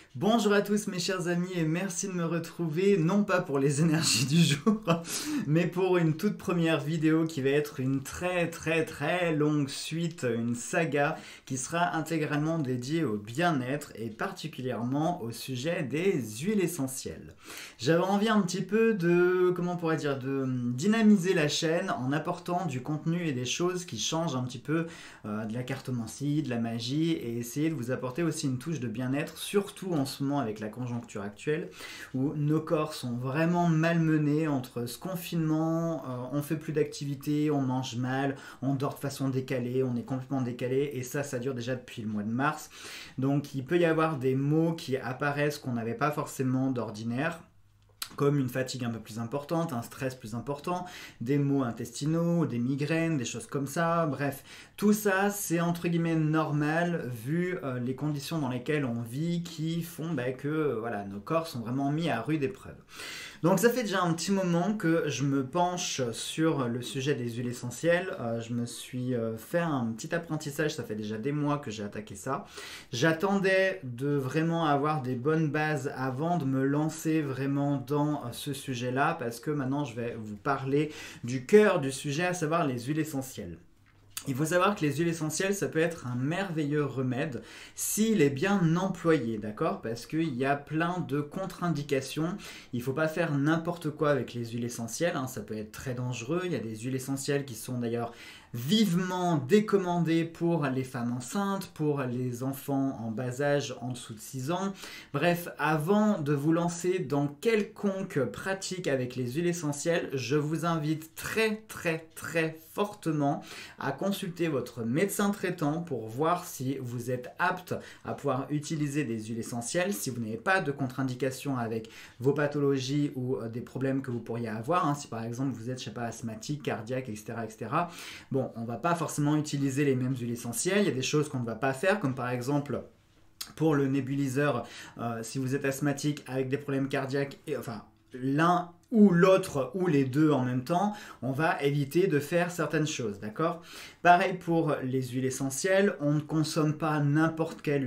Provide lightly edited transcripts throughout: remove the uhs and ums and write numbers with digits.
Bonjour à tous mes chers amis et merci de me retrouver, non pas pour les énergies du jour, mais pour une toute première vidéo qui va être une très longue suite, une saga qui sera intégralement dédiée au bien-être et particulièrement au sujet des huiles essentielles. J'avais envie un petit peu de, de dynamiser la chaîne en apportant du contenu et des choses qui changent un petit peu de la cartomancie, de la magie et essayer de vous apporter aussi une touche de bien-être, surtout en ce moment avec la conjoncture actuelle où nos corps sont vraiment malmenés entre ce confinement, on fait plus d'activité, on mange mal, on dort de façon décalée, on est complètement décalé et ça dure déjà depuis le mois de mars. Donc il peut y avoir des maux qui apparaissent qu'on n'avait pas forcément d'ordinaire, comme une fatigue un peu plus importante, un stress plus important, des maux intestinaux, des migraines, des choses comme ça, bref. Tout ça, c'est entre guillemets normal vu les conditions dans lesquelles on vit qui font que nos corps sont vraiment mis à rude épreuve. Donc ça fait déjà un petit moment que je me penche sur le sujet des huiles essentielles. Je me suis fait un petit apprentissage, ça fait déjà des mois que j'ai attaqué ça. J'attendais de vraiment avoir des bonnes bases avant de me lancer vraiment dans ce sujet-là, parce que maintenant je vais vous parler du cœur du sujet, à savoir les huiles essentielles. Il faut savoir que les huiles essentielles, ça peut être un merveilleux remède s'il est bien employé, d'accord? Parce qu'il y a plein de contre-indications. Il ne faut pas faire n'importe quoi avec les huiles essentielles, hein, ça peut être très dangereux. Il y a des huiles essentielles qui sont d'ailleurs vivement décommandées pour les femmes enceintes, pour les enfants en bas âge en dessous de 6 ans. Bref, avant de vous lancer dans quelconque pratique avec les huiles essentielles, je vous invite très fortement à consulter votre médecin traitant pour voir si vous êtes apte à pouvoir utiliser des huiles essentielles, si vous n'avez pas de contre-indication avec vos pathologies ou des problèmes que vous pourriez avoir, hein, si par exemple vous êtes, je sais pas, asthmatique, cardiaque, etc. Bon, on ne va pas forcément utiliser les mêmes huiles essentielles, il y a des choses qu'on ne va pas faire, comme par exemple pour le nébuliseur, si vous êtes asthmatique avec des problèmes cardiaques, l'un ou l'autre ou les deux en même temps, on va éviter de faire certaines choses, d'accord? Pareil pour les huiles essentielles, on ne consomme pas n'importe quelle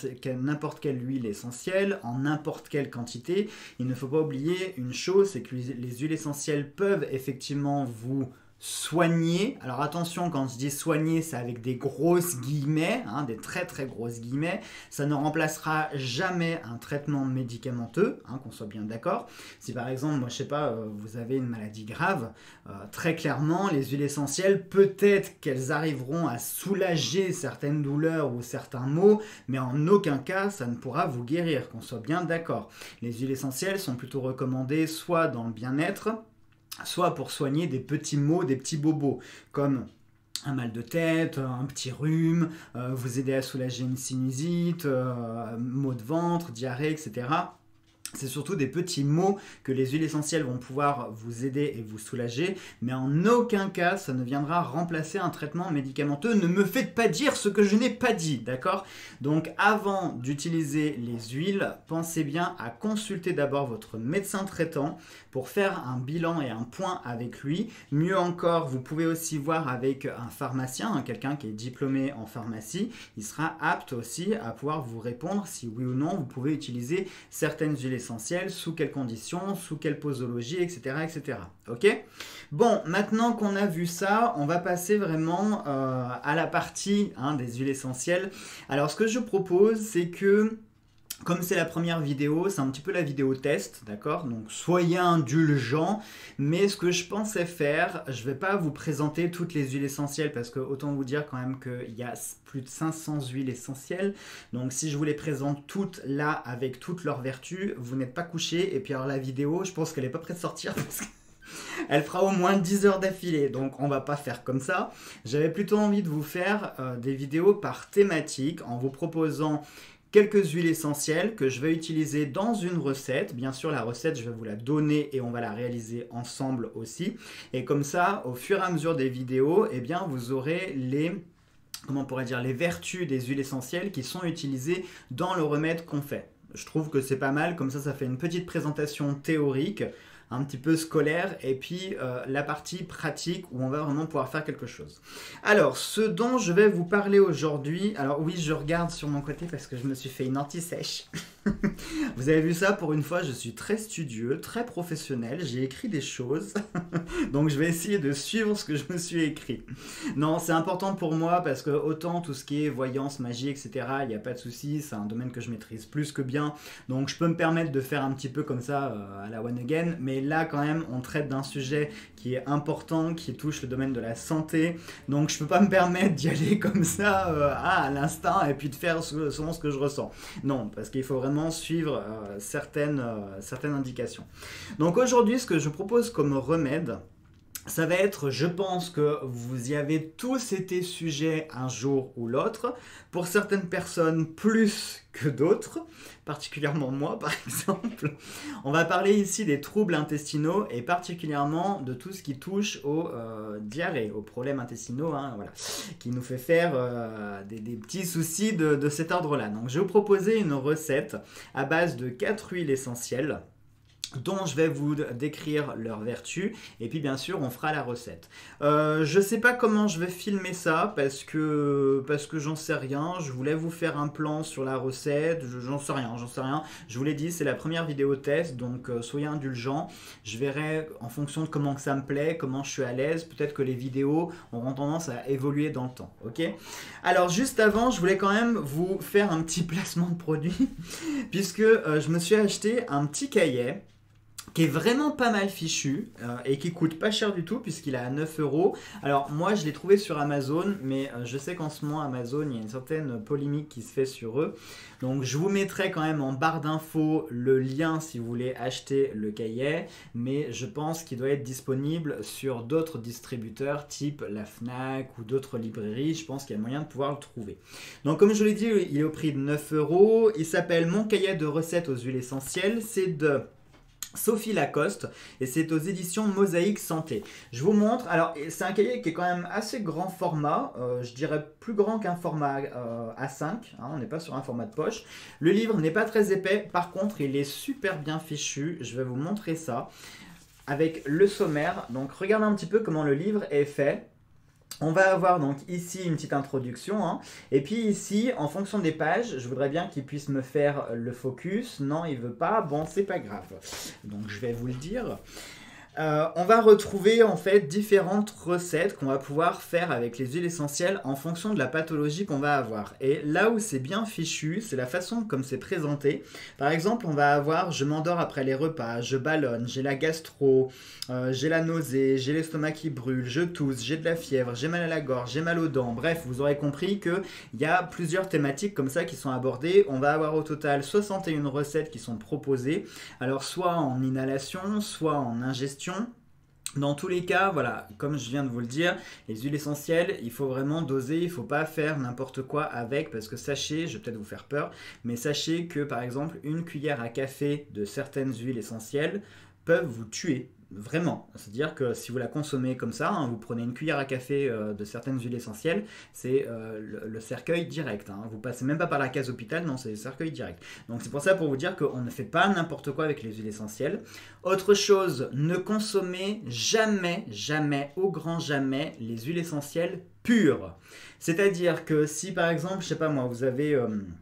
huile essentielle en n'importe quelle quantité. Il ne faut pas oublier une chose, c'est que les huiles essentielles peuvent effectivement vous soigner. Alors attention, quand je dis soigner, c'est avec des grosses guillemets, hein, des très grosses guillemets. Ça ne remplacera jamais un traitement médicamenteux, hein, qu'on soit bien d'accord. Si par exemple, moi je sais pas, vous avez une maladie grave, très clairement, les huiles essentielles, peut-être qu'elles arriveront à soulager certaines douleurs ou certains maux, mais en aucun cas ça ne pourra vous guérir, qu'on soit bien d'accord. Les huiles essentielles sont plutôt recommandées soit dans le bien-être, soit pour soigner des petits maux, des petits bobos, comme un mal de tête, un petit rhume, vous aider à soulager une sinusite, maux de ventre, diarrhée, etc. C'est surtout des petits maux que les huiles essentielles vont pouvoir vous aider et vous soulager, mais en aucun cas ça ne viendra remplacer un traitement médicamenteux. Ne me faites pas dire ce que je n'ai pas dit, d'accord? Donc avant d'utiliser les huiles, pensez bien à consulter d'abord votre médecin traitant pour faire un bilan et un point avec lui. Mieux encore, vous pouvez aussi voir avec un pharmacien, hein, quelqu'un qui est diplômé en pharmacie. Il sera apte aussi à pouvoir vous répondre si oui ou non vous pouvez utiliser certaines huiles essentielles, sous quelles conditions, sous quelle posologie, etc. Ok? Bon, maintenant qu'on a vu ça, on va passer vraiment à la partie, hein, des huiles essentielles. Alors ce que je propose, c'est que comme c'est la première vidéo, c'est un petit peu la vidéo test, d'accord? Donc soyez indulgents, mais ce que je pensais faire, je ne vais pas vous présenter toutes les huiles essentielles parce que autant vous dire quand même qu'il y a plus de 500 huiles essentielles. Donc si je vous les présente toutes là avec toutes leurs vertus, vous n'êtes pas couchés. Et puis alors la vidéo, je pense qu'elle n'est pas prête de sortir parce que elle fera au moins 10 heures d'affilée, donc on va pas faire comme ça. J'avais plutôt envie de vous faire des vidéos par thématique en vous proposant quelques huiles essentielles que je vais utiliser dans une recette. Bien sûr, la recette, je vais vous la donner et on va la réaliser ensemble aussi. Et comme ça, au fur et à mesure des vidéos, eh bien, vous aurez les vertus des huiles essentielles qui sont utilisées dans le remède qu'on fait. Je trouve que c'est pas mal, comme ça fait une petite présentation théorique, un petit peu scolaire, et puis la partie pratique où on va vraiment pouvoir faire quelque chose. Alors, ce dont je vais vous parler aujourd'hui, alors oui, je regarde sur mon côté parce que je me suis fait une anti-sèche. Vous avez vu ça, pour une fois, je suis très studieux, très professionnel, j'ai écrit des choses, donc je vais essayer de suivre ce que je me suis écrit. Non, c'est important pour moi parce que autant tout ce qui est voyance, magie, etc., il n'y a pas de souci, c'est un domaine que je maîtrise plus que bien, donc je peux me permettre de faire un petit peu comme ça à la one again, mais là quand même, on traite d'un sujet qui est important, qui touche le domaine de la santé, donc je peux pas me permettre d'y aller comme ça à l'instinct et puis de faire selon ce que je ressens. Non, parce qu'il faut vraiment suivre certaines indications. Donc aujourd'hui, ce que je propose comme remède, ça va être, je pense que vous y avez tous été sujets un jour ou l'autre, pour certaines personnes plus que d'autres, particulièrement moi par exemple. On va parler ici des troubles intestinaux et particulièrement de tout ce qui touche aux diarrhées, aux problèmes intestinaux, hein, voilà, qui nous fait faire des petits soucis de cet ordre-là. Donc je vais vous proposer une recette à base de 4 huiles essentielles, dont je vais vous décrire leurs vertus, et puis bien sûr on fera la recette. Je sais pas comment je vais filmer ça, parce que j'en sais rien, je voulais vous faire un plan sur la recette, j'en sais rien, je vous l'ai dit, c'est la première vidéo test, donc soyez indulgents, je verrai en fonction de comment que ça me plaît, comment je suis à l'aise, peut-être que les vidéos auront tendance à évoluer dans le temps, ok? Alors juste avant, je voulais quand même vous faire un petit placement de produit, puisque je me suis acheté un petit cahier, qui est vraiment pas mal fichu et qui coûte pas cher du tout puisqu'il est à 9 €. Alors moi je l'ai trouvé sur Amazon, mais je sais qu'en ce moment Amazon, il y a une certaine polémique qui se fait sur eux. Donc je vous mettrai quand même en barre d'infos le lien si vous voulez acheter le cahier, mais je pense qu'il doit être disponible sur d'autres distributeurs type la Fnac ou d'autres librairies. Je pense qu'il y a moyen de pouvoir le trouver. Donc comme je vous l'ai dit, il est au prix de 9 €. Il s'appelle Mon cahier de recettes aux huiles essentielles. C'est de Sophie Lacoste et c'est aux éditions Mosaïque Santé. Je vous montre, alors c'est un cahier qui est quand même assez grand format, je dirais plus grand qu'un format A5, hein, on n'est pas sur un format de poche. Le livre n'est pas très épais, par contre il est super bien fichu, je vais vous montrer ça avec le sommaire. Donc regardez un petit peu comment le livre est fait. On va avoir donc ici une petite introduction, hein. Et puis ici, en fonction des pages, je voudrais bien qu'il puisse me faire le focus. Non, il veut pas, bon, c'est pas grave. Donc je vais vous le dire. On va retrouver en fait différentes recettes qu'on va pouvoir faire avec les huiles essentielles en fonction de la pathologie qu'on va avoir. Et là où c'est bien fichu, c'est la façon comme c'est présenté. Par exemple, on va avoir je m'endors après les repas, je ballonne, j'ai la gastro, j'ai la nausée, j'ai l'estomac qui brûle, je tousse, j'ai de la fièvre, j'ai mal à la gorge, j'ai mal aux dents. Bref, vous aurez compris qu'il y a plusieurs thématiques comme ça qui sont abordées. On va avoir au total 61 recettes qui sont proposées. Alors soit en inhalation, soit en ingestion. Dans tous les cas, voilà, comme je viens de vous le dire, les huiles essentielles, il faut vraiment doser, il ne faut pas faire n'importe quoi avec, parce que sachez, je vais peut-être vous faire peur, mais sachez que par exemple, une cuillère à café de certaines huiles essentielles peuvent vous tuer. Vraiment, c'est-à-dire que si vous la consommez comme ça, hein, vous prenez une cuillère à café de certaines huiles essentielles, c'est le cercueil direct. Hein. Vous passez même pas par la case hôpital, non, c'est le cercueil direct. Donc c'est pour ça, pour vous dire qu'on ne fait pas n'importe quoi avec les huiles essentielles. Autre chose, ne consommez jamais, jamais, au grand jamais, les huiles essentielles pures. C'est-à-dire que si par exemple, je sais pas moi, vous avez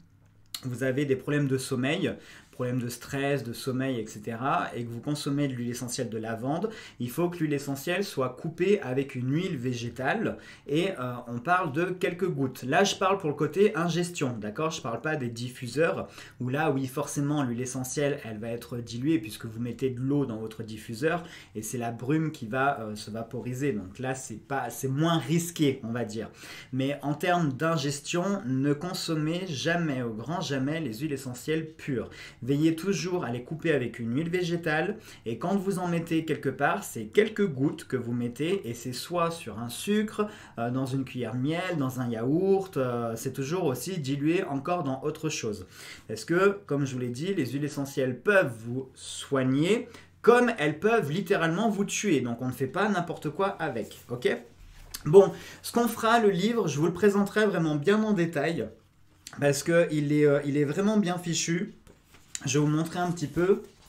des problèmes de sommeil, problèmes de stress, de sommeil, etc., et que vous consommez de l'huile essentielle de lavande, il faut que l'huile essentielle soit coupée avec une huile végétale, et on parle de quelques gouttes. Là, je parle pour le côté ingestion, d'accord? Je ne parle pas des diffuseurs, où là, oui, forcément, l'huile essentielle, elle va être diluée, puisque vous mettez de l'eau dans votre diffuseur, et c'est la brume qui va se vaporiser. Donc là, c'est moins risqué, on va dire. Mais en termes d'ingestion, ne consommez jamais, au grand jamais, les huiles essentielles pures. Veillez toujours à les couper avec une huile végétale, et quand vous en mettez quelque part, c'est quelques gouttes que vous mettez, et c'est soit sur un sucre, dans une cuillère de miel, dans un yaourt, c'est toujours aussi dilué encore dans autre chose. Parce que, comme je vous l'ai dit, les huiles essentielles peuvent vous soigner, comme elles peuvent littéralement vous tuer, donc on ne fait pas n'importe quoi avec, ok? Bon, ce qu'on fera, le livre, je vous le présenterai vraiment bien en détail, parce qu'il est vraiment bien fichu. Je vais vous montrer un petit peu.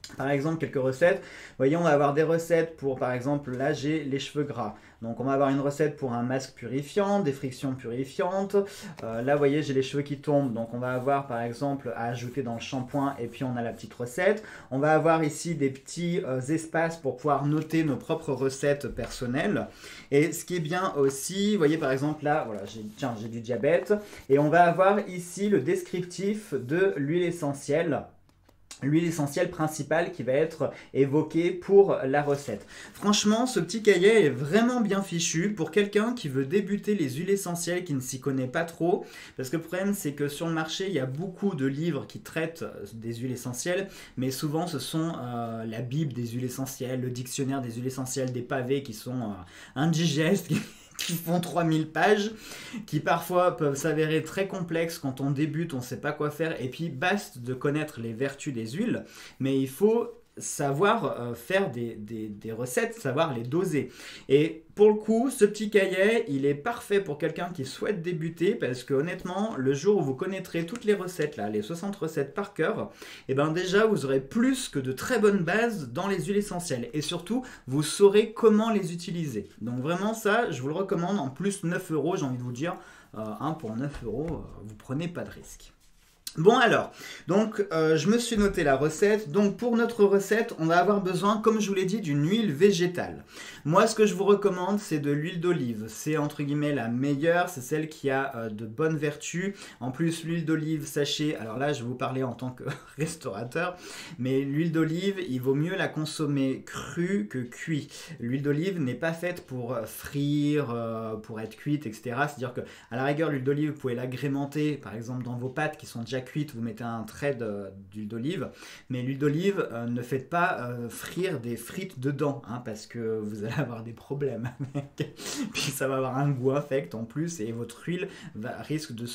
Par exemple, quelques recettes. Vous voyez, on va avoir des recettes pour, par exemple, là, j'ai les cheveux gras. Donc, on va avoir une recette pour un masque purifiant, des frictions purifiantes. Là, vous voyez, j'ai les cheveux qui tombent. Donc, on va avoir, par exemple, à ajouter dans le shampoing. Et puis, on a la petite recette. On va avoir ici des petits espaces pour pouvoir noter nos propres recettes personnelles. Et ce qui est bien aussi, vous voyez, par exemple, là, voilà, j'ai du diabète. Et on va avoir ici le descriptif de l'huile essentielle. L'huile essentielle principale qui va être évoquée pour la recette. Franchement, ce petit cahier est vraiment bien fichu pour quelqu'un qui veut débuter les huiles essentielles, qui ne s'y connaît pas trop. Parce que le problème, c'est que sur le marché, il y a beaucoup de livres qui traitent des huiles essentielles, mais souvent, ce sont la Bible des huiles essentielles, le dictionnaire des huiles essentielles, des pavés qui sont indigestes, qui font 3000 pages, qui parfois peuvent s'avérer très complexes quand on débute, on ne sait pas quoi faire, et puis baste de connaître les vertus des huiles, mais il faut savoir faire des recettes, savoir les doser. Et pour le coup, ce petit cahier, il est parfait pour quelqu'un qui souhaite débuter, parce que honnêtement, le jour où vous connaîtrez toutes les recettes, là, les 60 recettes par cœur, et ben déjà, vous aurez plus que de très bonnes bases dans les huiles essentielles. Et surtout, vous saurez comment les utiliser. Donc vraiment, ça, je vous le recommande. En plus, 9 €, j'ai envie de vous dire, pour 9 €, vous prenez pas de risque. Bon alors, donc je me suis noté la recette. Donc pour notre recette, on va avoir besoin, comme je vous l'ai dit, d'une huile végétale. Moi, ce que je vous recommande, c'est de l'huile d'olive. C'est entre guillemets la meilleure, c'est celle qui a de bonnes vertus. En plus, l'huile d'olive, sachez, alors là, je vais vous parler en tant que restaurateur, mais l'huile d'olive, il vaut mieux la consommer crue que cuite. L'huile d'olive n'est pas faite pour frire, pour être cuite, etc. C'est-à-dire que, à la rigueur, l'huile d'olive, vous pouvez l'agrémenter, par exemple, dans vos pâtes qui sont déjà cuite, vous mettez un trait d'huile d'olive, mais l'huile d'olive, ne faites pas frire des frites dedans, hein, parce que vous allez avoir des problèmes avec. Puis ça va avoir un goût infect en plus, et votre huile risque de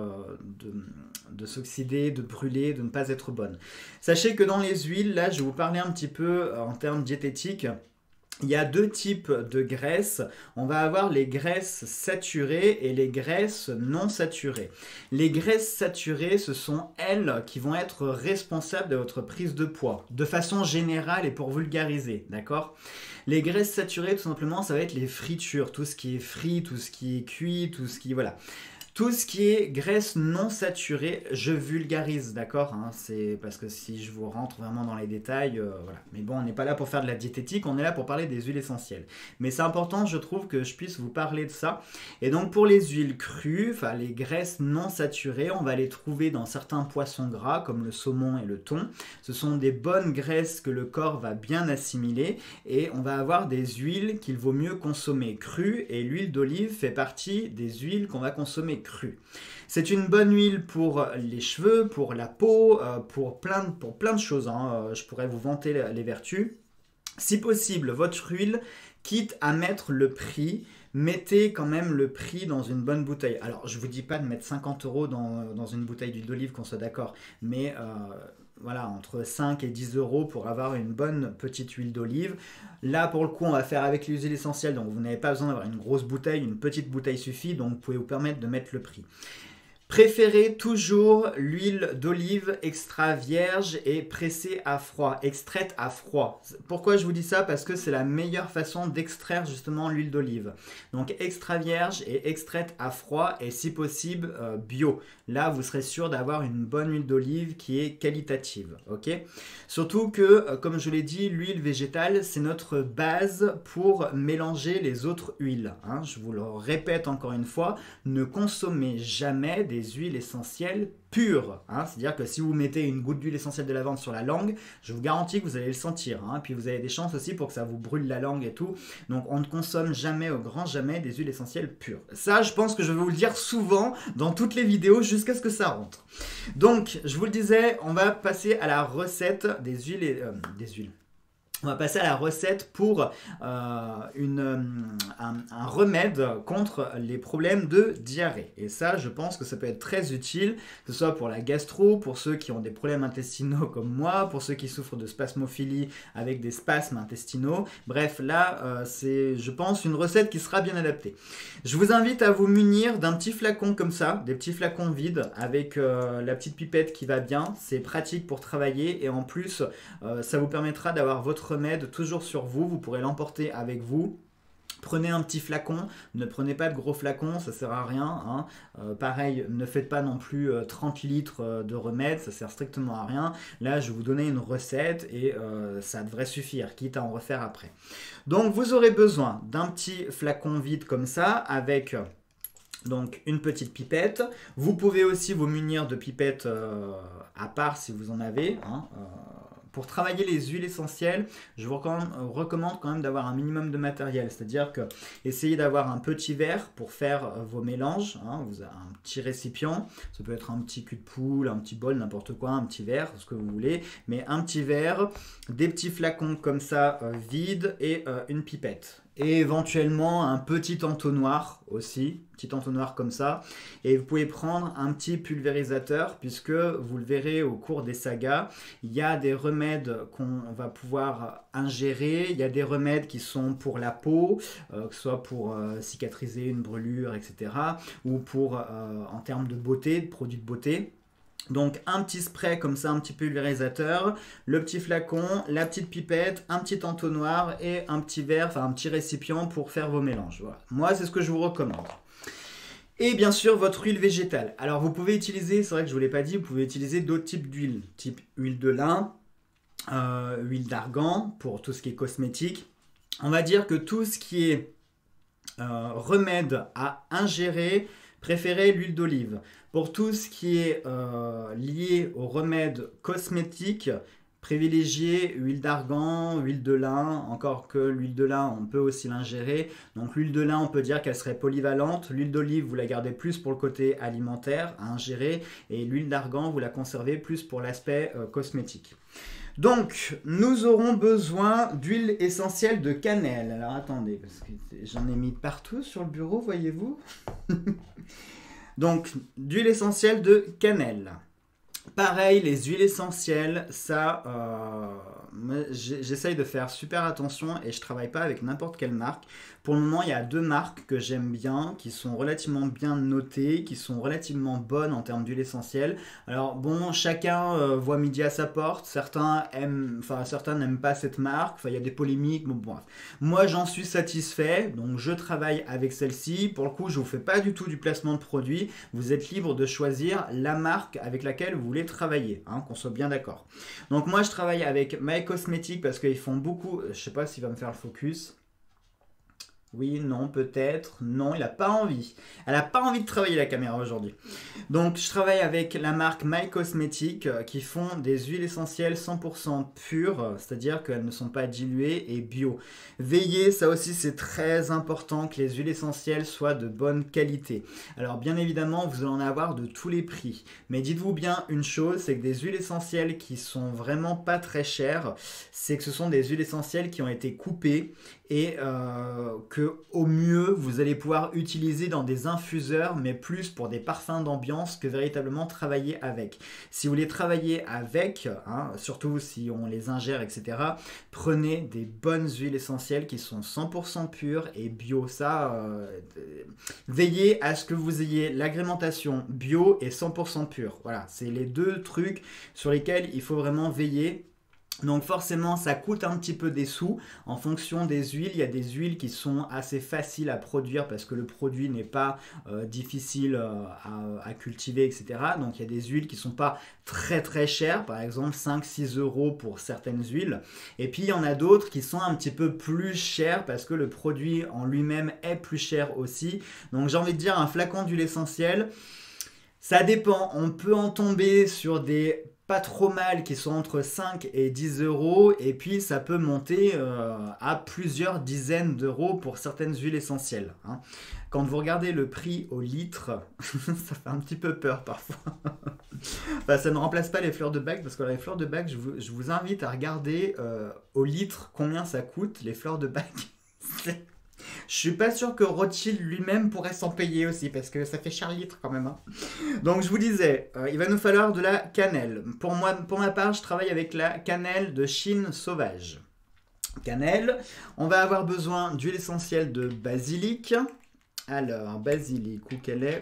s'oxyder, de brûler, de ne pas être bonne. Sachez que dans les huiles, là je vais vous parler un petit peu en termes diététiques. Il y a deux types de graisses. On va avoir les graisses saturées et les graisses non saturées. Les graisses saturées, ce sont elles qui vont être responsables de votre prise de poids, de façon générale et pour vulgariser, d'accord ? Les graisses saturées, tout simplement, ça va être les fritures, tout ce qui est frit, tout ce qui est cuit, tout ce qui... voilà. Tout ce qui est graisse non saturée, je vulgarise, d'accord, hein, c'est parce que si je vous rentre vraiment dans les détails, voilà. Mais bon, on n'est pas là pour faire de la diététique, on est là pour parler des huiles essentielles. Mais c'est important, je trouve, que je puisse vous parler de ça. Et donc pour les huiles crues, enfin les graisses non saturées, on va les trouver dans certains poissons gras, comme le saumon et le thon. Ce sont des bonnes graisses que le corps va bien assimiler, et on va avoir des huiles qu'il vaut mieux consommer crues, et l'huile d'olive fait partie des huiles qu'on va consommer crues. C'est une bonne huile pour les cheveux, pour la peau, pour plein de choses, hein. Je pourrais vous vanter les vertus. Si possible, votre huile, quitte à mettre le prix, mettez quand même le prix dans une bonne bouteille. Alors, je ne vous dis pas de mettre 50 € dans une bouteille d'huile d'olive, qu'on soit d'accord, mais... voilà, entre 5 et 10 € pour avoir une bonne petite huile d'olive. Là, pour le coup, on va faire avec les huiles essentielles, donc vous n'avez pas besoin d'avoir une grosse bouteille, une petite bouteille suffit, donc vous pouvez vous permettre de mettre le prix. Préférez toujours l'huile d'olive extra vierge et pressée à froid, extraite à froid. Pourquoi je vous dis ça? Parce que c'est la meilleure façon d'extraire justement l'huile d'olive. Donc extra vierge et extraite à froid et si possible bio. Là, vous serez sûr d'avoir une bonne huile d'olive qui est qualitative. Ok? Surtout que, comme je l'ai dit, l'huile végétale, c'est notre base pour mélanger les autres huiles. Hein. Je vous le répète encore une fois, ne consommez jamais des huiles essentielles pures. Hein. C'est-à-dire que si vous mettez une goutte d'huile essentielle de lavande sur la langue, je vous garantis que vous allez le sentir. Hein. Puis vous avez des chances aussi pour que ça vous brûle la langue et tout. Donc on ne consomme jamais, au grand jamais, des huiles essentielles pures. Ça, je pense que je vais vous le dire souvent dans toutes les vidéos jusqu'à ce que ça rentre. Donc, je vous le disais, on va passer à la recette des huiles On va passer à la recette pour un remède contre les problèmes de diarrhée. Et ça, je pense que ça peut être très utile, que ce soit pour la gastro, pour ceux qui ont des problèmes intestinaux comme moi, pour ceux qui souffrent de spasmophilie avec des spasmes intestinaux. Bref, là, c'est, je pense, une recette qui sera bien adaptée. Je vous invite à vous munir d'un petit flacon comme ça, des petits flacons vides avec la petite pipette qui va bien. C'est pratique pour travailler et en plus, ça vous permettra d'avoir votre remède toujours sur vous, vous pourrez l'emporter avec vous. Prenez un petit flacon, ne prenez pas de gros flacons, ça sert à rien. Hein. Pareil, ne faites pas non plus 30 litres de remède, ça sert strictement à rien. Là, je vais vous donner une recette et ça devrait suffire, quitte à en refaire après. Donc, vous aurez besoin d'un petit flacon vide comme ça, avec donc une petite pipette. Vous pouvez aussi vous munir de pipettes à part si vous en avez. Hein. Pour travailler les huiles essentielles, je vous recommande quand même d'avoir un minimum de matériel. C'est-à-dire que essayez d'avoir un petit verre pour faire vos mélanges. Hein. Vous avez un petit récipient. Ça peut être un petit cul de poule, un petit bol, n'importe quoi, un petit verre, ce que vous voulez. Mais un petit verre, des petits flacons comme ça vides et une pipette. Et éventuellement un petit entonnoir aussi, petit entonnoir comme ça. Et vous pouvez prendre un petit pulvérisateur puisque vous le verrez au cours des sagas, il y a des remèdes qu'on va pouvoir ingérer, il y a des remèdes qui sont pour la peau, que ce soit pour cicatriser une brûlure, etc. ou pour, en termes de beauté, de produits de beauté. Donc un petit spray comme ça, un petit pulvérisateur, le petit flacon, la petite pipette, un petit entonnoir et un petit verre, enfin un petit récipient pour faire vos mélanges. Voilà. Moi, c'est ce que je vous recommande. Et bien sûr, votre huile végétale. Alors vous pouvez utiliser, c'est vrai que je ne vous l'ai pas dit, vous pouvez utiliser d'autres types d'huile, type huile de lin, huile d'argan pour tout ce qui est cosmétique. On va dire que tout ce qui est remède à ingérer, préférez l'huile d'olive. Pour tout ce qui est lié aux remèdes cosmétiques, privilégiez huile d'argan, huile de lin, encore que l'huile de lin, on peut aussi l'ingérer. Donc l'huile de lin, on peut dire qu'elle serait polyvalente. L'huile d'olive, vous la gardez plus pour le côté alimentaire à ingérer. Et l'huile d'argan, vous la conservez plus pour l'aspect cosmétique. Donc, nous aurons besoin d'huile essentielle de cannelle. Alors attendez, parce que j'en ai mis partout sur le bureau, voyez-vous. Donc, d'huile essentielle de cannelle. Pareil, les huiles essentielles, ça, j'essaye de faire super attention et je travaille pas avec n'importe quelle marque. Pour le moment, il y a 2 marques que j'aime bien, qui sont relativement bien notées, qui sont relativement bonnes en termes d'huile essentielle. Alors bon, chacun voit midi à sa porte, certains n'aiment pas cette marque, il y a des polémiques, bon bref. Moi, j'en suis satisfait, donc je travaille avec celle-ci. Pour le coup, je vous fais pas du tout du placement de produit. Vous êtes libre de choisir la marque avec laquelle vous voulez travailler, hein, qu'on soit bien d'accord. Donc moi, je travaille avec My Cosmetics parce qu'ils font beaucoup, je sais pas s'il va me faire le focus. Oui, non, peut-être. Non, il n'a pas envie. Elle n'a pas envie de travailler la caméra aujourd'hui. Donc, je travaille avec la marque My Cosmetics qui font des huiles essentielles 100% pures, c'est-à-dire qu'elles ne sont pas diluées et bio. Veillez, ça aussi c'est très important, que les huiles essentielles soient de bonne qualité. Alors, bien évidemment, vous allez en avoir de tous les prix. Mais dites-vous bien une chose, c'est que des huiles essentielles qui sont vraiment pas très chères, c'est que ce sont des huiles essentielles qui ont été coupées et que au mieux vous allez pouvoir utiliser dans des infuseurs, mais plus pour des parfums d'ambiance que véritablement travailler avec. Si vous voulez travailler avec, hein, surtout si on les ingère, etc., prenez des bonnes huiles essentielles qui sont 100% pures et bio. Ça, veillez à ce que vous ayez l'agrémentation bio et 100% pure. Voilà, c'est les 2 trucs sur lesquels il faut vraiment veiller. Donc forcément, ça coûte un petit peu des sous en fonction des huiles. Il y a des huiles qui sont assez faciles à produire parce que le produit n'est pas difficile à cultiver, etc. Donc il y a des huiles qui ne sont pas très très chères, par exemple 5-6 € pour certaines huiles. Et puis il y en a d'autres qui sont un petit peu plus chères parce que le produit en lui-même est plus cher aussi. Donc j'ai envie de dire un flacon d'huile essentielle, ça dépend. On peut en tomber sur des pas trop mal qui sont entre 5 et 10 euros et puis ça peut monter à plusieurs dizaines d'euros pour certaines huiles essentielles. Hein. Quand vous regardez le prix au litre, ça fait un petit peu peur parfois. Enfin, ça ne remplace pas les fleurs de bac parce que les fleurs de bac, je vous invite à regarder au litre combien ça coûte les fleurs de bac. Je suis pas sûr que Rothschild lui-même pourrait s'en payer aussi parce que ça fait cher le litre quand même. Hein. Donc je vous disais, il va nous falloir de la cannelle. Pour moi, pour ma part, je travaille avec la cannelle de Chine sauvage. Cannelle, on va avoir besoin d'huile essentielle de basilic. Alors, basilic, où qu'elle est,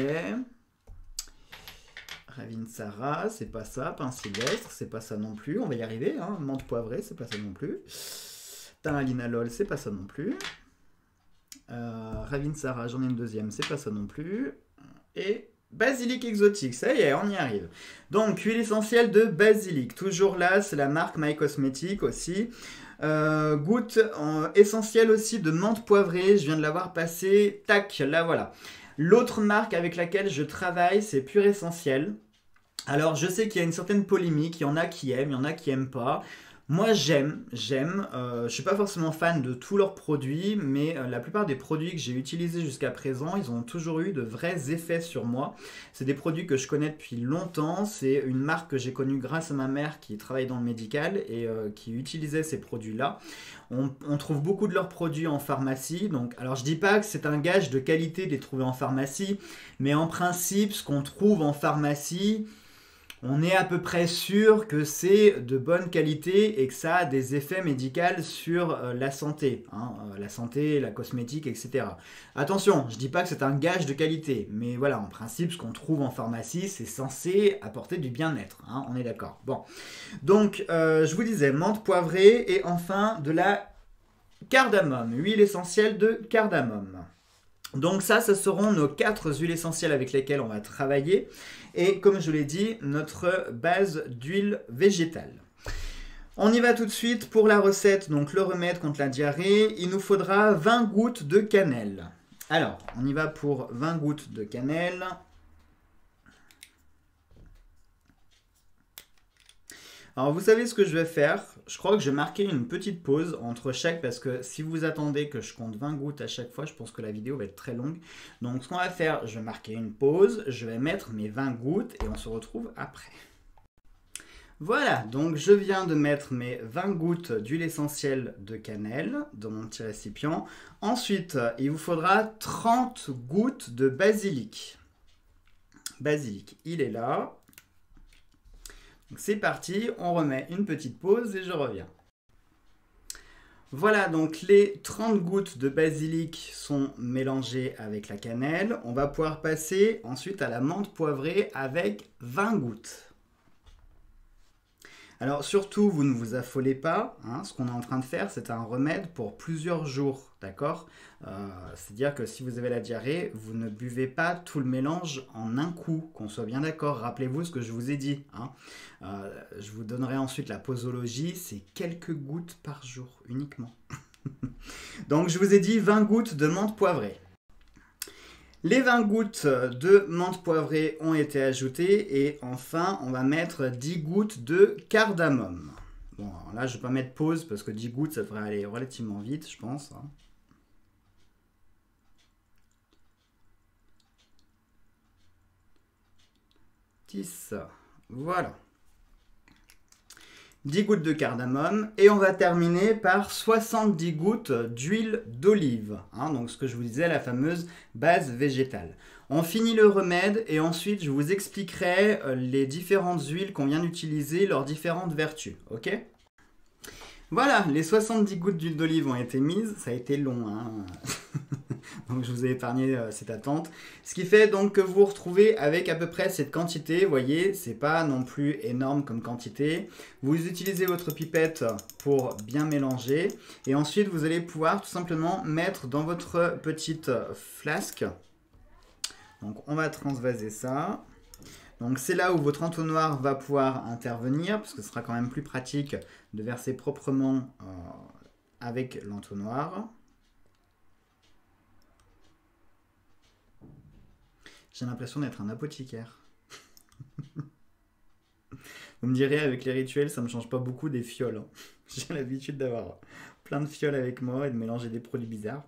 Ravinsara, c'est pas ça. Pain sylvestre, c'est pas ça non plus. On va y arriver. Hein. Menthe poivrée, c'est pas ça non plus. Thym à linalol, c'est pas ça non plus. Ravinsara, j'en ai une deuxième, c'est pas ça non plus. Et basilic exotique, ça y est, on y arrive. Donc, huile essentielle de basilic. Toujours là, c'est la marque My Cosmetics aussi. Goutte essentielle aussi de menthe poivrée. Je viens de l'avoir passée. Tac, là voilà. L'autre marque avec laquelle je travaille, c'est Pure Essentiel. Alors, je sais qu'il y a une certaine polémique. Il y en a qui aiment, il y en a qui aiment pas. Moi, j'aime. Je suis pas forcément fan de tous leurs produits, mais la plupart des produits que j'ai utilisés jusqu'à présent, ils ont toujours eu de vrais effets sur moi. C'est des produits que je connais depuis longtemps. C'est une marque que j'ai connue grâce à ma mère qui travaille dans le médical et qui utilisait ces produits-là. On trouve beaucoup de leurs produits en pharmacie. Donc, alors, je dis pas que c'est un gage de qualité de les trouver en pharmacie, mais en principe, ce qu'on trouve en pharmacie, on est à peu près sûr que c'est de bonne qualité et que ça a des effets médicaux sur la santé, hein, la santé, la cosmétique, etc. Attention, je ne dis pas que c'est un gage de qualité, mais voilà, en principe, ce qu'on trouve en pharmacie, c'est censé apporter du bien-être, hein, on est d'accord. Bon, donc je vous disais, menthe poivrée et enfin de la cardamome, huile essentielle de cardamome. Donc ça seront nos 4 huiles essentielles avec lesquelles on va travailler. Et comme je l'ai dit, notre base d'huile végétale. On y va tout de suite pour la recette, donc le remède contre la diarrhée. Il nous faudra 20 gouttes de cannelle. Alors, on y va pour 20 gouttes de cannelle. Alors vous savez ce que je vais faire, je crois que je vais marquer une petite pause entre chaque, parce que si vous attendez que je compte 20 gouttes à chaque fois, je pense que la vidéo va être très longue. Donc ce qu'on va faire, je vais marquer une pause, je vais mettre mes 20 gouttes et on se retrouve après. Voilà, donc je viens de mettre mes 20 gouttes d'huile essentielle de cannelle dans mon petit récipient. Ensuite, il vous faudra 30 gouttes de basilic. Basilic, il est là. C'est parti, on remet une petite pause et je reviens. Voilà, donc les 30 gouttes de basilic sont mélangées avec la cannelle. On va pouvoir passer ensuite à la menthe poivrée avec 20 gouttes. Alors surtout, vous ne vous affolez pas, hein, ce qu'on est en train de faire, c'est un remède pour plusieurs jours, d'accord? C'est-à-dire que si vous avez la diarrhée, vous ne buvez pas tout le mélange en un coup, qu'on soit bien d'accord. Rappelez-vous ce que je vous ai dit. Hein. Je vous donnerai ensuite la posologie, c'est quelques gouttes par jour uniquement. Donc je vous ai dit 20 gouttes de menthe poivrée. Les 20 gouttes de menthe poivrée ont été ajoutées et enfin on va mettre 10 gouttes de cardamome. Bon alors là je ne vais pas mettre pause parce que 10 gouttes ça devrait aller relativement vite je pense. Hein. Voilà. 10 gouttes de cardamome et on va terminer par 70 gouttes d'huile d'olive, hein, donc ce que je vous disais, la fameuse base végétale. On finit le remède et ensuite je vous expliquerai les différentes huiles qu'on vient d'utiliser, leurs différentes vertus, ok? Voilà, les 70 gouttes d'huile d'olive ont été mises, ça a été long, hein. Donc je vous ai épargné cette attente. Ce qui fait donc que vous vous retrouvez avec à peu près cette quantité, vous voyez, c'est pas non plus énorme comme quantité. Vous utilisez votre pipette pour bien mélanger et ensuite vous allez pouvoir tout simplement mettre dans votre petite flasque. Donc on va transvaser ça. Donc c'est là où votre entonnoir va pouvoir intervenir, parce que ce sera quand même plus pratique de verser proprement avec l'entonnoir. J'ai l'impression d'être un apothicaire. Vous me direz, avec les rituels, ça me change pas beaucoup des fioles, hein. J'ai l'habitude d'avoir plein de fioles avec moi et de mélanger des produits bizarres.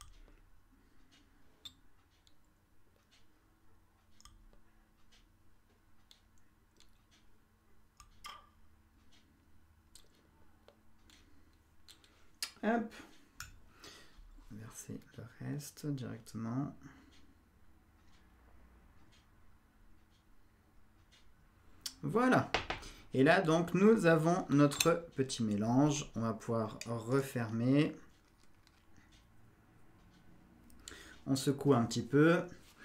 Hop. Verser le reste directement. Voilà. Et là, donc, nous avons notre petit mélange. On va pouvoir refermer. On secoue un petit peu.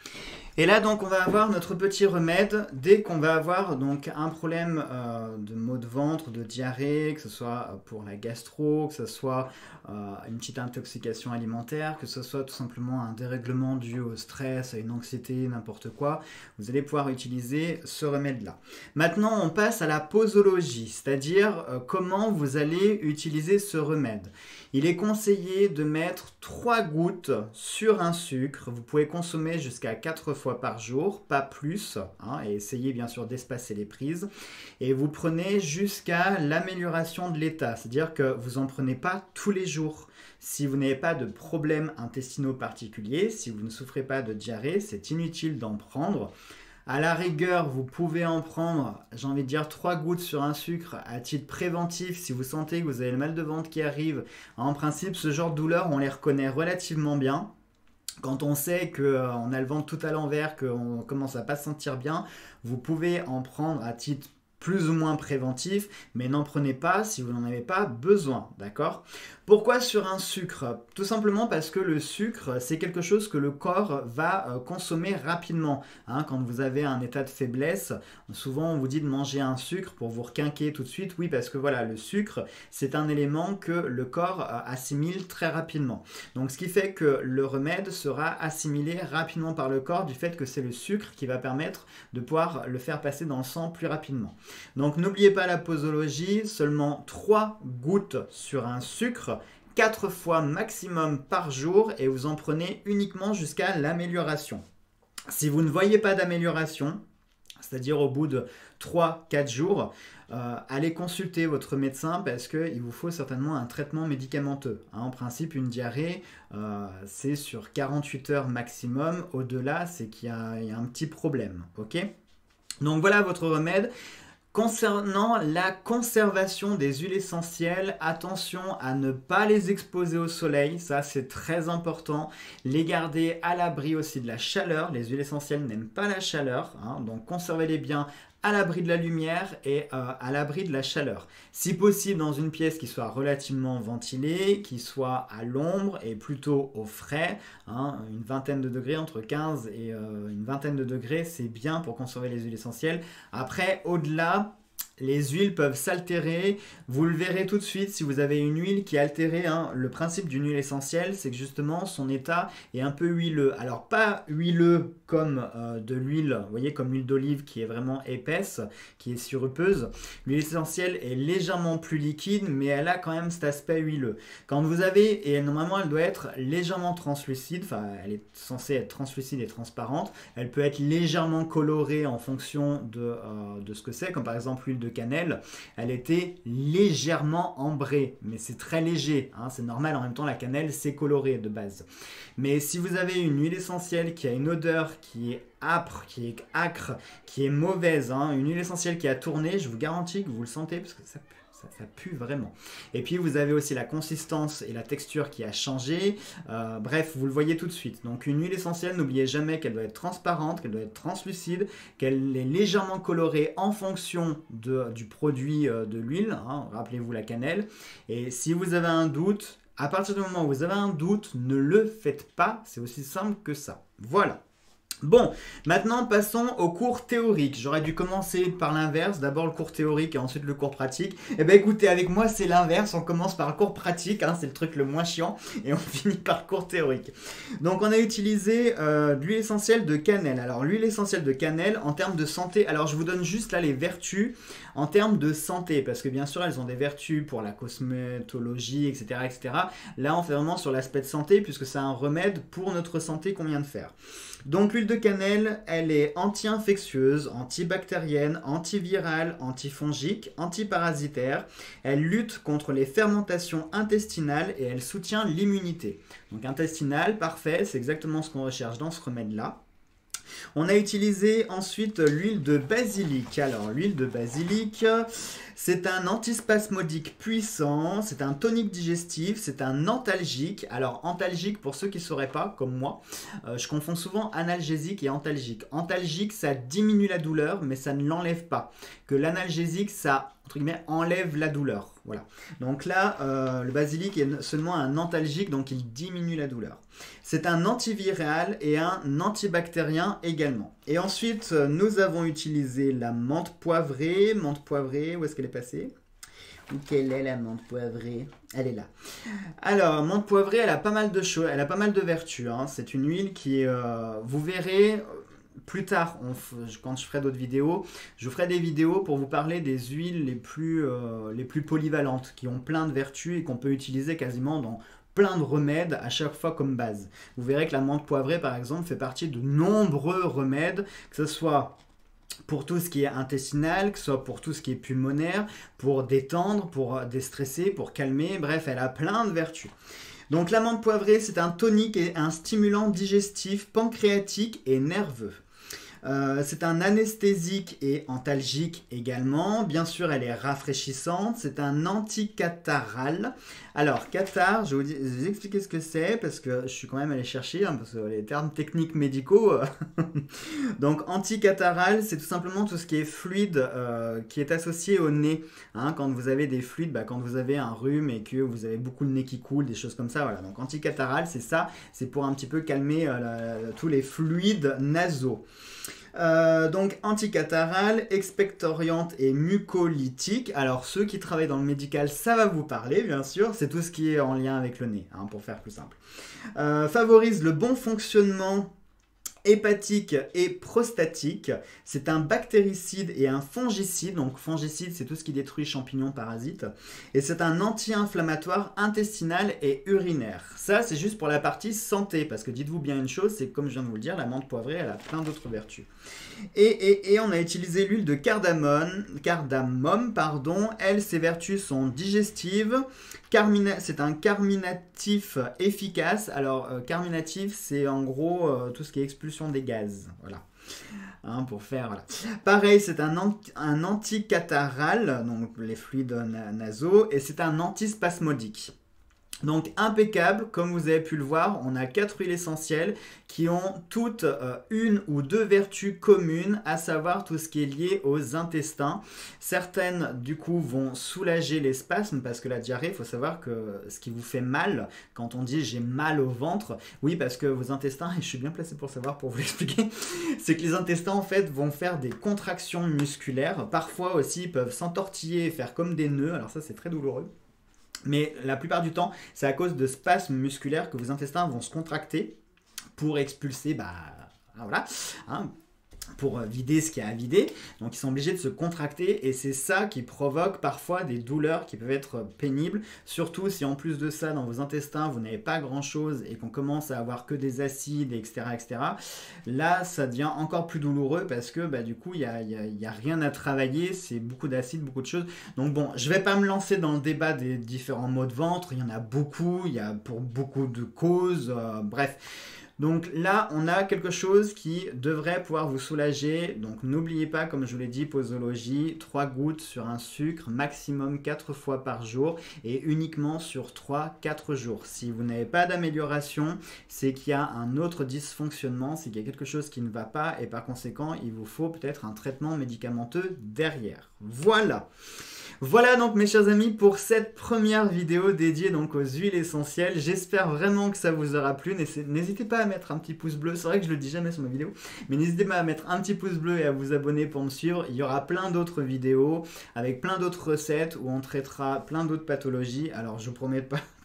Et là, donc, on va avoir notre petit remède. Dès qu'on va avoir donc un problème de maux de ventre, de diarrhée, que ce soit pour la gastro, que ce soit une petite intoxication alimentaire, que ce soit tout simplement un dérèglement dû au stress, à une anxiété, n'importe quoi, vous allez pouvoir utiliser ce remède-là. Maintenant, on passe à la posologie, c'est-à-dire comment vous allez utiliser ce remède. Il est conseillé de mettre 3 gouttes sur un sucre. Vous pouvez consommer jusqu'à 4 fois par jour, pas plus, hein, et essayez bien sûr d'espacer les prises. Et vous prenez jusqu'à l'amélioration de l'état, c'est-à-dire que vous n'en prenez pas tous les jours. Si vous n'avez pas de problème intestinaux particuliers, si vous ne souffrez pas de diarrhée, c'est inutile d'en prendre. À la rigueur, vous pouvez en prendre, j'ai envie de dire, 3 gouttes sur un sucre à titre préventif si vous sentez que vous avez le mal de ventre qui arrive. En principe, ce genre de douleurs, on les reconnaît relativement bien. Quand on sait qu'on a le ventre tout à l'envers, qu'on commence à pas se sentir bien, vous pouvez en prendre à titre plus ou moins préventif, mais n'en prenez pas si vous n'en avez pas besoin, d'accord? Pourquoi sur un sucre? Tout simplement parce que le sucre, c'est quelque chose que le corps va consommer rapidement. Hein, quand vous avez un état de faiblesse, souvent on vous dit de manger un sucre pour vous requinquer tout de suite. Oui, parce que voilà, le sucre, c'est un élément que le corps assimile très rapidement. Donc ce qui fait que le remède sera assimilé rapidement par le corps du fait que c'est le sucre qui va permettre de pouvoir le faire passer dans le sang plus rapidement. Donc n'oubliez pas la posologie, seulement 3 gouttes sur un sucre, 4 fois maximum par jour et vous en prenez uniquement jusqu'à l'amélioration. Si vous ne voyez pas d'amélioration, c'est-à-dire au bout de 3-4 jours, allez consulter votre médecin parce qu'il vous faut certainement un traitement médicamenteux. Hein, en principe, une diarrhée, c'est sur 48 heures maximum. Au-delà, c'est qu'il y a un petit problème. Okay ? Donc voilà votre remède. Concernant la conservation des huiles essentielles, attention à ne pas les exposer au soleil, ça c'est très important. Les garder à l'abri aussi de la chaleur, les huiles essentielles n'aiment pas la chaleur, hein, donc conservez-les bien à l'abri de la lumière et à l'abri de la chaleur. Si possible dans une pièce qui soit relativement ventilée, qui soit à l'ombre et plutôt au frais, hein, une vingtaine de degrés, entre 15 et une vingtaine de degrés, c'est bien pour conserver les huiles essentielles. Après, au-delà, les huiles peuvent s'altérer, vous le verrez tout de suite si vous avez une huile qui est altérée. Hein. Le principe d'une huile essentielle, c'est que justement son état est un peu huileux. Alors pas huileux comme de l'huile, vous voyez, comme l'huile d'olive qui est vraiment épaisse, qui est sirupeuse. L'huile essentielle est légèrement plus liquide, mais elle a quand même cet aspect huileux. Quand vous avez, et normalement elle doit être légèrement translucide, enfin elle est censée être translucide et transparente, elle peut être légèrement colorée en fonction de ce que c'est, comme par exemple l'huile de cannelle, elle était légèrement ambrée, mais c'est très léger, hein, c'est normal, en même temps la cannelle c'est coloré de base. Mais si vous avez une huile essentielle qui a une odeur qui est âpre, qui est acre, qui est mauvaise, hein, une huile essentielle qui a tourné, je vous garantis que vous le sentez parce que ça pue vraiment. Et puis vous avez aussi la consistance et la texture qui a changé. Bref, vous le voyez tout de suite. Donc une huile essentielle, n'oubliez jamais qu'elle doit être transparente, qu'elle doit être translucide, qu'elle est légèrement colorée en fonction du produit de l'huile. Hein, rappelez-vous la cannelle. Et si vous avez un doute, à partir du moment où vous avez un doute, ne le faites pas. C'est aussi simple que ça. Voilà. Bon, maintenant passons au cours théorique. J'aurais dû commencer par l'inverse, d'abord le cours théorique et ensuite le cours pratique. Eh bien écoutez, avec moi c'est l'inverse, on commence par le cours pratique, hein, c'est le truc le moins chiant, et on finit par le cours théorique. Donc on a utilisé de l'huile essentielle de cannelle. Alors l'huile essentielle de cannelle, en termes de santé, alors je vous donne juste là les vertus. en termes de santé, parce que bien sûr elles ont des vertus pour la cosmétologie, etc., etc. Là on fait vraiment sur l'aspect de santé, puisque c'est un remède pour notre santé qu'on vient de faire. Donc l'huile de cannelle, elle est anti-infectieuse, antibactérienne, antivirale, antifongique, antiparasitaire. Elle lutte contre les fermentations intestinales et elle soutient l'immunité. Donc intestinale, parfait, c'est exactement ce qu'on recherche dans ce remède-là. On a utilisé ensuite l'huile de basilic. Alors l'huile de basilic, c'est un antispasmodique puissant, c'est un tonique digestif, c'est un antalgique. Alors antalgique, pour ceux qui ne sauraient pas, comme moi, je confonds souvent analgésique et antalgique. Antalgique, ça diminue la douleur, mais ça ne l'enlève pas. Que l'analgésique, ça entre guillemets, enlève la douleur. Voilà. Donc là, le basilic est seulement un antalgique, donc il diminue la douleur. C'est un antiviral et un antibactérien également. Et ensuite, nous avons utilisé la menthe poivrée. Menthe poivrée, où est-ce qu'elle est passée? Où quelle est la menthe poivrée? Elle est là. Alors, menthe poivrée, elle a pas mal de choses, elle a pas mal de vertus. Hein. C'est une huile qui, vous verrez... Plus tard, quand je ferai d'autres vidéos, je ferai des vidéos pour vous parler des huiles les plus polyvalentes, qui ont plein de vertus et qu'on peut utiliser quasiment dans plein de remèdes à chaque fois comme base. Vous verrez que la menthe poivrée, par exemple, fait partie de nombreux remèdes, que ce soit pour tout ce qui est intestinal, que ce soit pour tout ce qui est pulmonaire, pour détendre, pour déstresser, pour calmer, bref, elle a plein de vertus. Donc la menthe poivrée, c'est un tonique et un stimulant digestif, pancréatique et nerveux. C'est un anesthésique et antalgique également. Bien sûr, elle est rafraîchissante. C'est un anticatharal. Alors, cathare, je vais vous expliquer ce que c'est parce que je suis quand même allé chercher hein, parce que les termes techniques médicaux. Donc, anticatharal, c'est tout simplement tout ce qui est fluide qui est associé au nez. Hein, quand vous avez des fluides, quand vous avez un rhume et que vous avez beaucoup de nez qui coule, des choses comme ça. Voilà. Donc, anticatharal, c'est ça. C'est pour un petit peu calmer tous les fluides nasaux. Donc anticatharale, expectoriante et mucolytique. Alors ceux qui travaillent dans le médical, ça va vous parler bien sûr, c'est tout ce qui est en lien avec le nez, hein, pour faire plus simple. Favorise le bon fonctionnement hépatique et prostatique. C'est un bactéricide et un fongicide. Donc fongicide, c'est tout ce qui détruit champignons, parasites. Et c'est un anti-inflammatoire intestinal et urinaire. Ça, c'est juste pour la partie santé. Parce que dites-vous bien une chose, c'est comme je viens de vous le dire, la menthe poivrée, elle a plein d'autres vertus. Et on a utilisé l'huile de cardamome, Elle, ses vertus sont digestives. C'est un carminatif efficace. Alors, carminatif, c'est en gros tout ce qui est expulsion des gaz. Voilà. Hein, pour faire, voilà. Pareil, c'est un anticatharal, donc les fluides nasaux, et c'est un antispasmodique. Donc impeccable, comme vous avez pu le voir, on a 4 huiles essentielles qui ont toutes une ou deux vertus communes, à savoir tout ce qui est lié aux intestins. Certaines du coup vont soulager les spasmes parce que la diarrhée, il faut savoir que ce qui vous fait mal, quand on dit j'ai mal au ventre, oui parce que vos intestins, et je suis bien placé pour savoir, pour vous l'expliquer, c'est que les intestins en fait vont faire des contractions musculaires, parfois aussi ils peuvent s'entortiller et faire comme des nœuds, alors ça c'est très douloureux. Mais la plupart du temps, c'est à cause de spasmes musculaires que vos intestins vont se contracter pour expulser, voilà, hein, pour vider ce qu'il y a à vider. Donc ils sont obligés de se contracter et c'est ça qui provoque parfois des douleurs qui peuvent être pénibles. Surtout si en plus de ça, dans vos intestins, vous n'avez pas grand chose et qu'on commence à avoir que des acides, etc. etc. Là, ça devient encore plus douloureux parce que du coup, il y a rien à travailler. C'est beaucoup d'acides, beaucoup de choses. Donc bon, je ne vais pas me lancer dans le débat des différents maux de ventre. Il y en a beaucoup, il y a pour beaucoup de causes. Bref. Donc là, on a quelque chose qui devrait pouvoir vous soulager. Donc n'oubliez pas, comme je vous l'ai dit, posologie, 3 gouttes sur un sucre, maximum 4 fois par jour et uniquement sur 3-4 jours. Si vous n'avez pas d'amélioration, c'est qu'il y a un autre dysfonctionnement, c'est qu'il y a quelque chose qui ne va pas et par conséquent, il vous faut peut-être un traitement médicamenteux derrière. Voilà. Voilà donc mes chers amis pour cette première vidéo dédiée donc aux huiles essentielles. J'espère vraiment que ça vous aura plu. N'hésitez pas à mettre un petit pouce bleu. C'est vrai que je le dis jamais sur mes vidéos, mais n'hésitez pas à mettre un petit pouce bleu et à vous abonner pour me suivre. Il y aura plein d'autres vidéos avec plein d'autres recettes où on traitera plein d'autres pathologies. Alors je vous promets pas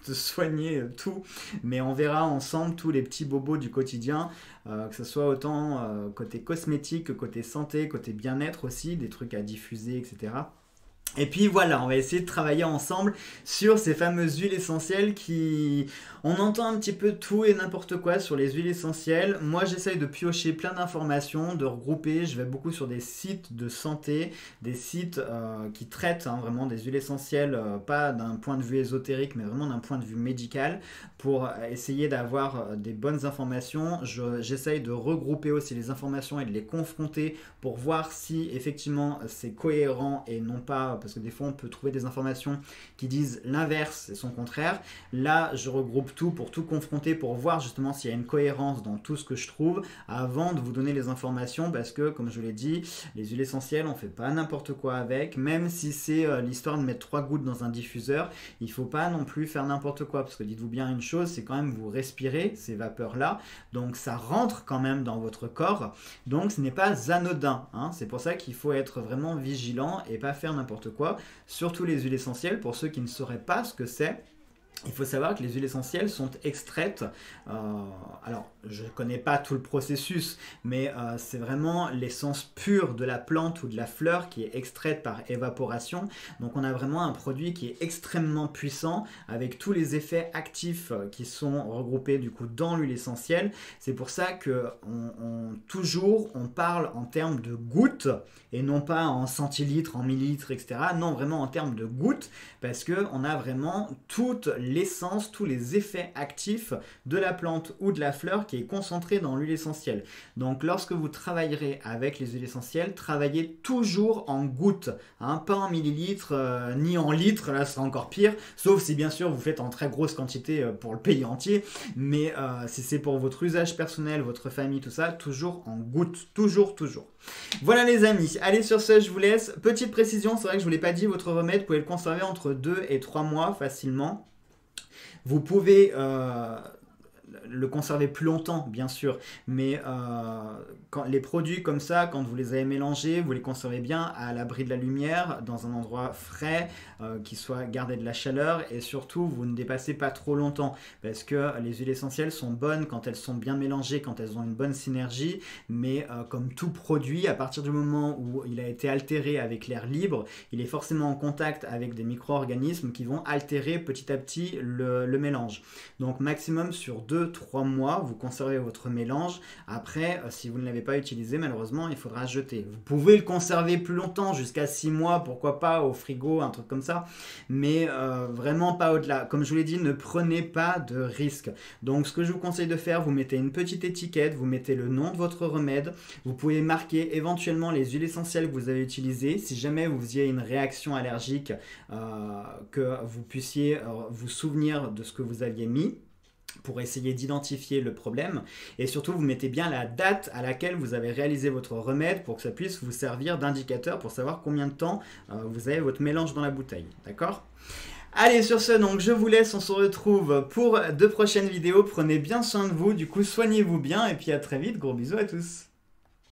juste soigner tout, mais on verra ensemble tous les petits bobos du quotidien, que ce soit autant côté cosmétique que côté santé, côté bien-être aussi, des trucs à diffuser, etc. Et puis voilà, on va essayer de travailler ensemble sur ces fameuses huiles essentielles qui... On entend un petit peu tout et n'importe quoi sur les huiles essentielles. Moi, j'essaye de piocher plein d'informations, de regrouper. Je vais beaucoup sur des sites de santé, des sites qui traitent vraiment des huiles essentielles, pas d'un point de vue ésotérique, mais vraiment d'un point de vue médical, pour essayer d'avoir des bonnes informations. J'essaye de regrouper aussi les informations et de les confronter pour voir si effectivement c'est cohérent et non pas... Parce que des fois, on peut trouver des informations qui disent l'inverse et son contraire. Là, je regroupe tout pour tout confronter, pour voir justement s'il y a une cohérence dans tout ce que je trouve avant de vous donner les informations. Parce que, comme je l'ai dit, les huiles essentielles, on ne fait pas n'importe quoi avec. Même si c'est l'histoire de mettre 3 gouttes dans un diffuseur, il ne faut pas non plus faire n'importe quoi. Parce que dites-vous bien une chose, c'est quand même vous respirez ces vapeurs-là. Donc, ça rentre quand même dans votre corps. Donc, ce n'est pas anodin. Hein. C'est pour ça qu'il faut être vraiment vigilant et pas faire n'importe quoi. Surtout les huiles essentielles, pour ceux qui ne sauraient pas ce que c'est. Il faut savoir que les huiles essentielles sont extraites, alors je ne connais pas tout le processus, mais c'est vraiment l'essence pure de la plante ou de la fleur qui est extraite par évaporation. Donc on a vraiment un produit qui est extrêmement puissant avec tous les effets actifs qui sont regroupés du coup dans l'huile essentielle. C'est pour ça que toujours on parle en termes de gouttes et non pas en centilitres, en millilitres, etc. Non, vraiment en termes de gouttes, parce qu'on a vraiment toute l'essence, tous les effets actifs de la plante ou de la fleur qui est concentrée dans l'huile essentielle. Donc lorsque vous travaillerez avec les huiles essentielles, travaillez toujours en gouttes, hein, pas en millilitres ni en litres, là ce sera encore pire, sauf si bien sûr vous faites en très grosse quantité pour le pays entier, mais si c'est pour votre usage personnel, votre famille, tout ça, toujours en gouttes, toujours. Voilà les amis, allez sur ce, je vous laisse. Petite précision, c'est vrai que je ne vous l'ai pas dit, votre remède, vous pouvez le conserver entre 2 et 3 mois facilement. Vous pouvez le conserver plus longtemps, bien sûr, mais quand les produits comme ça, quand vous les avez mélangés, vous les conservez bien à l'abri de la lumière, dans un endroit frais, qui soit gardé de la chaleur, et surtout, vous ne dépassez pas trop longtemps, parce que les huiles essentielles sont bonnes quand elles sont bien mélangées, quand elles ont une bonne synergie, mais comme tout produit, à partir du moment où il a été altéré avec l'air libre, il est forcément en contact avec des micro-organismes qui vont altérer petit à petit le mélange. Donc maximum sur 2-3 mois, vous conservez votre mélange. Après, si vous ne l'avez pas utilisé, malheureusement, il faudra jeter. Vous pouvez le conserver plus longtemps, jusqu'à 6 mois, pourquoi pas, au frigo, un truc comme ça, mais vraiment pas au-delà. Comme je vous l'ai dit, ne prenez pas de risques. Donc, ce que je vous conseille de faire, vous mettez une petite étiquette, vous mettez le nom de votre remède, vous pouvez marquer éventuellement les huiles essentielles que vous avez utilisées, si jamais vous faisiez une réaction allergique, que vous puissiez vous souvenir de ce que vous aviez mis, pour essayer d'identifier le problème, et surtout vous mettez bien la date à laquelle vous avez réalisé votre remède pour que ça puisse vous servir d'indicateur pour savoir combien de temps vous avez votre mélange dans la bouteille, d'accord ? Allez, sur ce, donc je vous laisse, on se retrouve pour de prochaines vidéos, prenez bien soin de vous, du coup soignez-vous bien, et puis à très vite, gros bisous à tous.